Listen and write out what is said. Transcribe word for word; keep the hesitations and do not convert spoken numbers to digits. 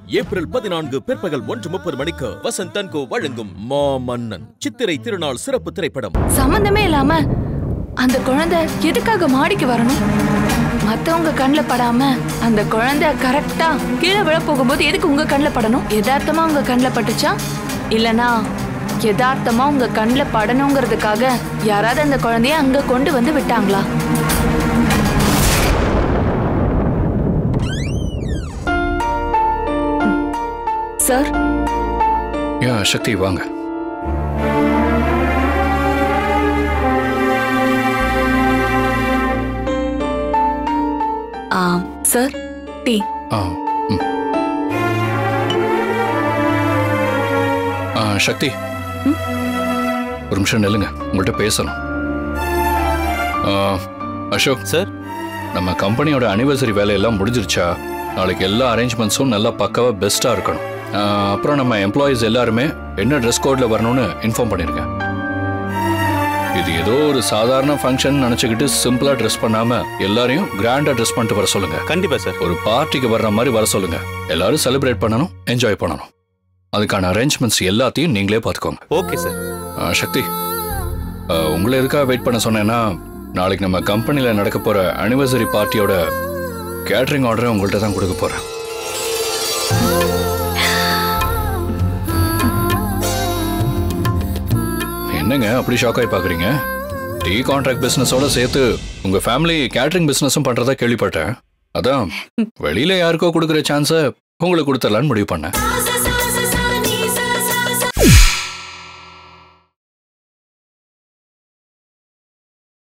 April பதினான்கு பிற்பகல் ஒன்று முப்பது மணிக்கு வசந்த் அண்ட் கோ வழங்கும் மாமன்னன் சித்திரை திருநாள் சிறப்பு திரைப்படம். சம்பந்தமே இல்லாம அந்த குழந்தை எதுக்காக மாடிக்கு வரணும்? மத்தவங்க கண்ணுல படாம அந்த குழந்தை கரெக்டா கீழே விழ போகும்போது எதுக்கு உங்க கண்ணுல படணும்? யதார்த்தமா உங்க கண்ணுல பட்டுச்சா இல்லனா யதார்த்தமா உங்க கண்ணுல படணுங்கிறதுக்காக யாராவது அந்த குழந்தைய அங்க கொண்டு வந்து விட்டாங்களா? சார். யா சக்தி வாங்க. ஆ சார் டீ. ஆ ஆ சக்தி ஒரு நிமிஷம் நில்லுங்க, உங்கள்கிட்ட பேசணும். அசோக் சார், நம்ம கம்பெனியோட அனிவர்சரி வேலையெல்லாம் முடிஞ்சிருச்சா? நாளைக்கு எல்லா அரேஞ்ச்மெண்ட்ஸும் நல்லா பக்காவா பெஸ்ட்டாக இருக்கணும். அப்புறம் நம்ம எம்ப்ளாயீஸ் எல்லாருமே என்ன ட்ரெஸ் கோடில் வரணும்னு இன்ஃபார்ம் பண்ணியிருக்கேன். இது ஏதோ ஒரு சாதாரண ஃபங்க்ஷன் நினச்சிக்கிட்டு சிம்பிளாக ட்ரெஸ் பண்ணாமல் எல்லாரையும் கிராண்டாக ட்ரெஸ் பண்ணிட்டு வர சொல்லுங்க. கண்டிப்பாக சார். ஒரு பார்ட்டிக்கு வர்ற மாதிரி வர சொல்லுங்க. எல்லாரும் செலிப்ரேட் பண்ணணும், என்ஜாய் பண்ணணும். அதுக்கான அரேஞ்ச்மெண்ட்ஸ் எல்லாத்தையும் நீங்களே பார்த்துக்கோங்க. Okay sir. சக்தி, உங்களை எதுக்காக வெயிட் பண்ண சொன்னேன்னா, நாளைக்கு நம்ம கம்பெனியில் நடக்க போகிற அனிவர்சரி பார்ட்டியோட கேட்டரிங் ஆர்டரை உங்கள்கிட்ட தான் கொடுக்க போகிறேன். என்னங்க அப்படி ஷாக் ஆகி பார்க்குறீங்க? டீ கான்ட்ராக்ட் பிஸ்னஸோட சேர்த்து உங்கள் ஃபேமிலி கேட்டரிங் பிஸ்னஸும் பண்ணுறதா கேள்விப்பட்டேன். அதான் வெளியில் யாருக்கோ கொடுக்குற சான்ஸை உங்களுக்கு கொடுத்துடலான்னு முடிவு பண்ணேன்.